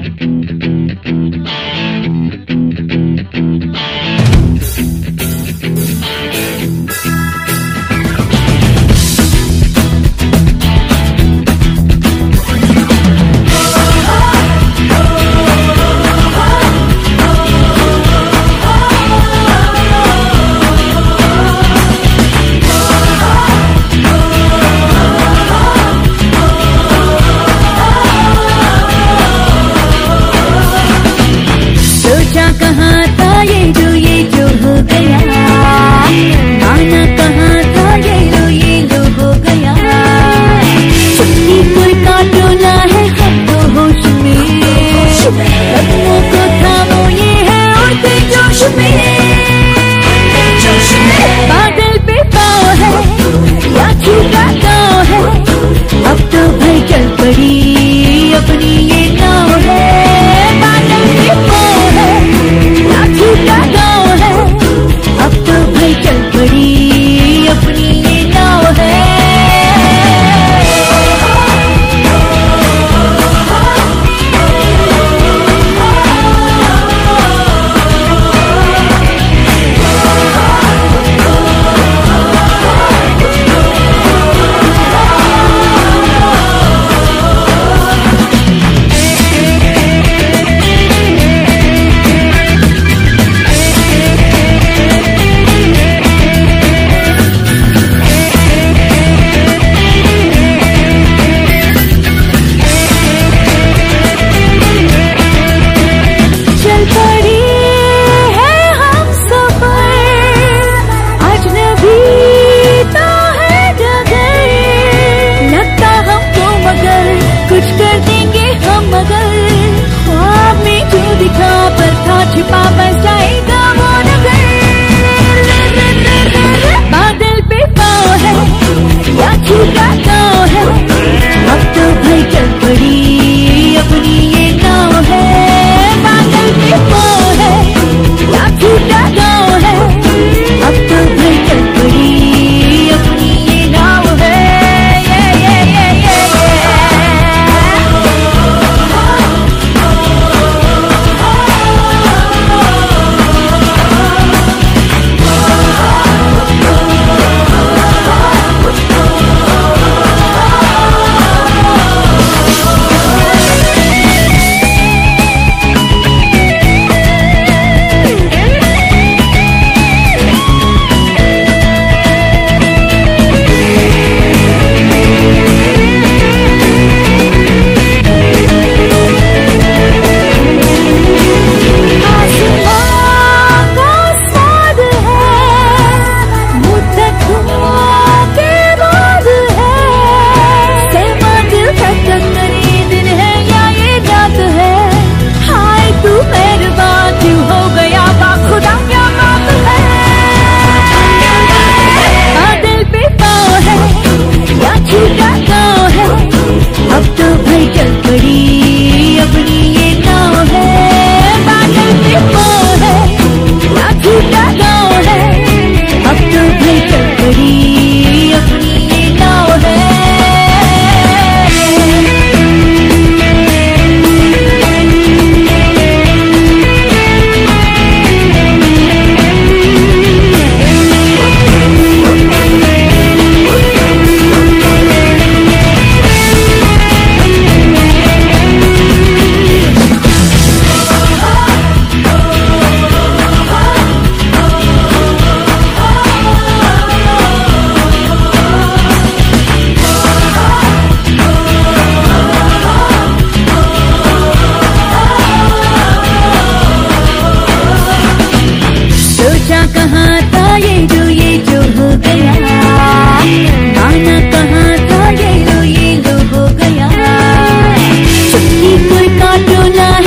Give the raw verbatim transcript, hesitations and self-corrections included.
कहाँ था ये जो ये जो हो गया, आना कहाँ था ये लो ये लो हो गया। छुट्टी कोई काटोना है हम तो होश में, कदमों को थामो ये है उड़ते जोश में। बादल पे पाँव है या छूटा गाँव है, अब तो भाई चल पड़ी अपनी ये नाव है। बादल पे पाँव है या छूटा गाँव है, अब तो भाई चल पड़ी अपनी ये नाव है। छिपा बस जाएगा वो नजर। बादल पे पाँव है या छूटा गाँव है, अब तो भाई चल पड़ी अपनी ये नाव है। बादल पे पाँव है या छूटा गाँव है, अब तो भाई चल पड़ी अपनी ये नाव है। ये ये ये ये कहाँ था ये जो ये जो हो गया, आना कहाँ था ये लो ये लो हो गया। छुट्टी कोई काटो ना